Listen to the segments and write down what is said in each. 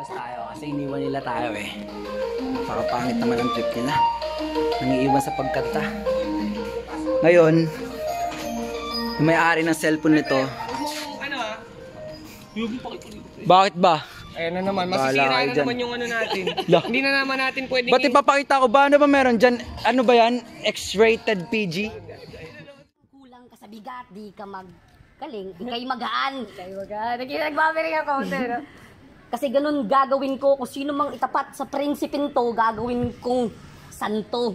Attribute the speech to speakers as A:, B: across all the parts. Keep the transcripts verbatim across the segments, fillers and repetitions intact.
A: Labas tayo kasi iniwan nila tayo eh. Pakapangit naman ang trip nila. Nangiiwan sa pagkanta. Ngayon, yung may-ari ng cellphone nito. Bakit ba?
B: Ayan na naman, masisira na naman yung ano natin. Hindi na naman natin pwedeng...
A: Ba't ipapakita ko ba? Ano ba meron dyan? Ano ba yan? X-rated P G?
C: Kulang ka sa bigat, di ka magaling, di kayo magaan. Di kayo magaan. Nagbabiring ako, pero... Kasi ganun gagawin ko, kung sino mang itapat sa prinsipin to, gagawin kong santo.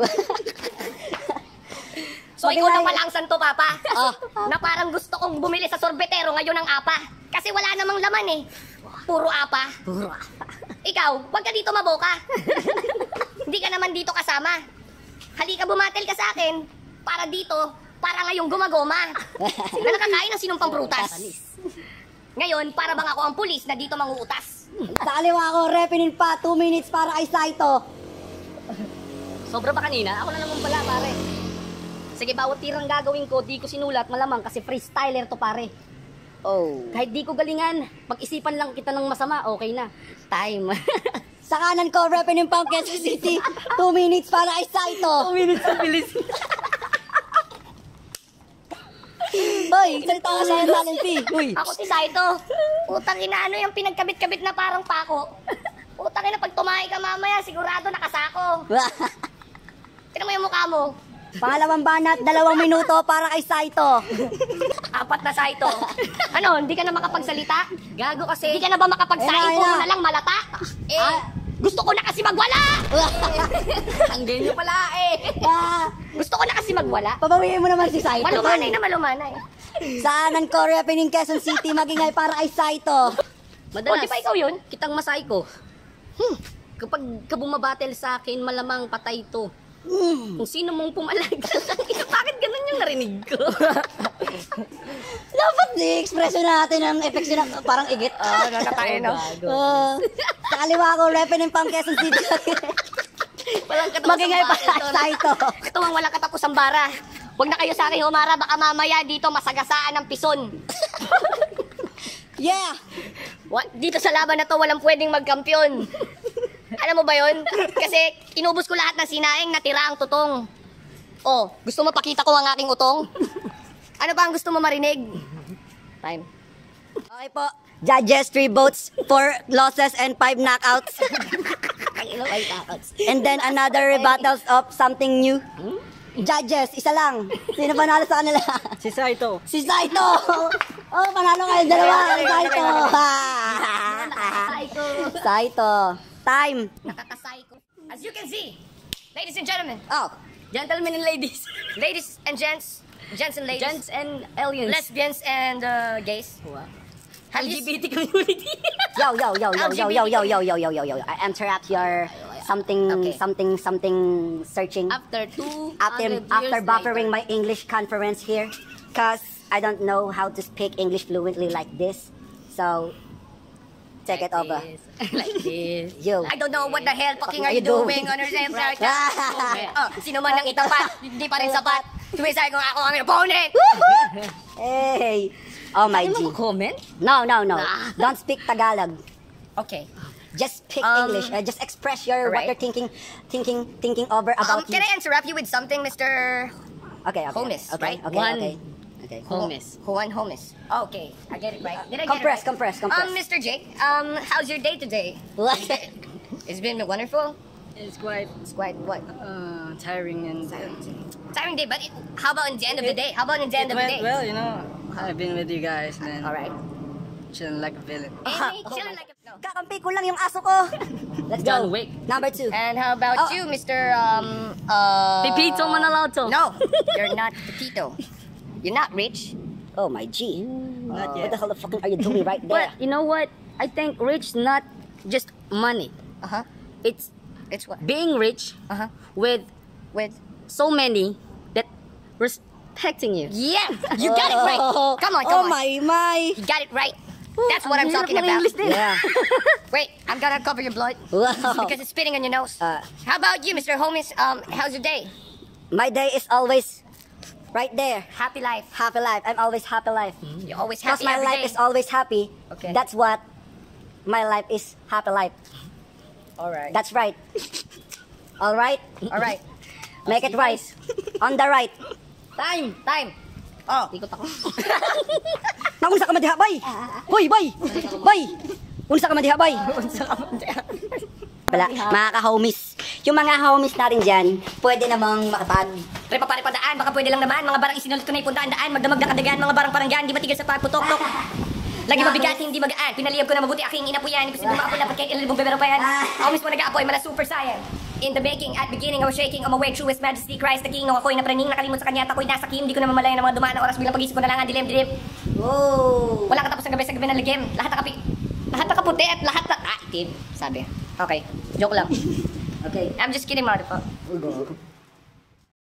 C: So ikaw na pala ang santo, Papa. Oh, na parang gusto kong bumili sa sorbetero ngayon ng apa. Kasi wala namang laman eh. Puro apa. Puro apa. Ikaw, wag ka dito maboka. Hindi ka naman dito kasama. Halika, bumatel ka sa akin. Para dito, para ngayong gumagoma. Sino nakakain ng sinumpang prutas? Ngayon, para bang ako ang pulis na dito manguutas.
D: Sa kaliwa ako, repinin pa, two minutes para kay Saito.
C: Sobra pa kanina? Ako na naman pala, pare. Sige, bawat tirang gagawin ko, di ko sinulat malamang kasi freestyler to, pare.
D: Oh.
C: Kahit di ko galingan, pag-isipan lang kita ng masama, okay na. Time.
D: Sa kanan ko, repinin pa ang Quezon City, two minutes para kay Saito.
C: two minutes sa bilis.
D: Hoy, salita ka sa talent fee. Uy.
C: Ako si Saito. Putang ina, ano yung pinagkabit-kabit na parang pako? Putang ina, pag tumahay ka mamaya, sigurado nakasako. Tignan mo yung mukha mo.
D: Pangalawang banat, dalawang minuto para kay Saito.
C: Apat na Saito. Ano, hindi ka na makapagsalita? Gago kasi. Hindi ka na ba makapagsaing ko na lang malata? Eh, ah. Gusto ko na kasi magwala! Tanggalin nyo pala eh.
D: Ah.
C: Gusto ko na kasi magwala.
D: Pabawiin mo naman si Saito.
C: Malumanay na malumanay.
D: Sa kanan ko, repinin Quezon City, magingay para kay Saito.
C: Madalas. O, di ba ikaw yun? Kitang masay ko. Hmm. Kapag ka bumabattle sa akin, malamang patay to. Mm. Kung sino mong pumalag, bakit ganun yung narinig ko?
D: Dapat di-expression natin ang effects na parang igit.
C: Oo, oh, nakatayo, no?
D: Uh, sa kaliwa ko, repinin pang Quezon City. Magingay pa sa ito.
C: Katuwang walang katapusang bara. Huwag na kayo sa akin humara, baka mamaya dito masagasaan ng pison.
D: Yeah!
C: What? Dito sa laban na to, walang pwedeng magkampiyon. Alam mo ba yun? Kasi inubos ko lahat ng sinaing, natira ang tutong. Oh, gusto mo pakita ko ang aking utong? Ano ba ang gusto mo marinig? Time.
D: Okay po. Judges, three votes, four losses, and five knockouts. And then another rebuttals of something new. Judges, isa lang. Sino panalo sa kanila?
A: Si Saito.
D: Si Saito! Oh, panalo kayo dalawa. Saito!
C: Saito.
D: Saito. Time.
C: Nakakasayko. As you can see, ladies and gentlemen.
D: Oh.
C: Gentlemen and ladies. Ladies and gents. Gents and ladies.
E: Gents and aliens.
C: Lesbians and uh, gays.
E: Wow.
C: L G B T community.
D: Yo, yo, yo, yo, yo, yo, yo, yo, yo, yo, yo, yo. I interrupt your something,
C: Okay.
D: something, something searching.
E: After two
D: After, after buffering my English conference here, cause I don't know how to speak English fluently like this. So, take it over.
E: Like this.
D: You.
C: I don't know what the hell fucking are you doing on your same right Oh, sino man ang itapat, hindi pa rin sapat. Sumisay ko ako ang opponent.
D: Hey. Oh my
E: Ano
D: G.
E: mo comment?
D: No, no, no.
C: Nah.
D: Don't speak Tagalog.
C: Okay.
D: Just speak
C: Um,
D: English. Uh, just express your what
C: alright.
D: you're thinking, thinking, thinking over
C: Um,
D: about
C: can
D: you.
C: I interrupt you with something, Mister
D: Okay, okay.
C: Homeless,
D: okay,
C: right?
D: Okay,
E: One.
D: okay. Okay.
E: Homeless.
C: Juan Homeless. Okay, I get it right. Did I get
D: Compress,
C: it right?
D: compress, compress.
C: Um, Mister Jake, um, how's your day today? It's been wonderful.
E: It's quite
C: It's quite what?
E: uh, tiring and
C: Tiring day, but it, how about in the end of the day? How about in the end
E: it
C: of the
E: went
C: day?
E: well, you know. I've been with you guys, man.
C: All right.
E: Chilling like a villain.
C: Amy, chilling like a no.
D: Kakampi ko lang yung aso ko. Let's go.
E: John Wick.
D: Number two.
C: And how about
D: Oh.
C: you, Mister Um, uh...
E: Pipito Manalauto.
C: No, you're not Pepito. You're not rich.
D: Oh my G.
E: Not
D: What
E: yet.
D: the hell the fucking are you doing right there?
E: But you know what? I think rich not just money.
C: Uh huh.
E: It's
C: It's what?
E: being rich
C: Uh huh.
E: with
C: With.
E: so many that respecting you.
C: Yeah, you got it right. Come on, come
D: oh
C: on.
D: my, my.
C: You got it right. That's what I'm
E: Ang hirap
C: talking
E: ng
C: about.
E: English din.
D: Yeah.
C: Wait, I'm gonna cover your blood
D: Wow.
C: because it's spitting on your nose.
D: Uh,
C: How about you, Mister Holmes? Um, how's your day?
D: My day is always right there.
C: Happy life.
D: Happy life. I'm always happy life.
C: You're always
D: Because
C: happy
D: my
C: every
D: life
C: day.
D: is always happy.
C: Okay.
D: That's what my life is happy life.
C: Alright.
D: That's right. All right?
C: Alright.
D: Make it right. On the right.
C: Time! Time! Oh.
E: Ikot ako.
D: Naunsa ka man diha, bay? Hoy, bay! Bay! Unsa ka man diha, bay?
C: Unsa ka man diha?
D: Wala, mga ka-homies. Yung mga homies natin dyan, pwede namang makapag...
C: Pre, papare pa daan, baka pwede lang naman. Mga barang isinulot ko na ipuntaan daan, magdamag na kadagan, mga barang paranggan, di matigil sa pagputok-tok. Lagi mabigat, hindi magaan. Pinaliyab ko na mabuti aking inapuyan. Kasi dumaapoy dapat kay ilalibong bebero pa yan. Ako mismo nag-aapoy, mala super saiyan. In the making, at beginning, I was shaking on my way through His Majesty Christ the King. Nung ako'y napraning, nakalimot sa kanya, at ako'y nasa kim. Di ko na mamalayan ng mga dumaan na oras bilang pag-isip ko na lang ang dilim-dilim.
D: Oh!
C: Wala katapos ng gabi sa gabi ng ligim. Lahat nakapi... Lahat nakaputi at lahat na... Ah, itim. Sabi. Okay. Joke lang.
D: Okay.
C: I'm just kidding, Marty po.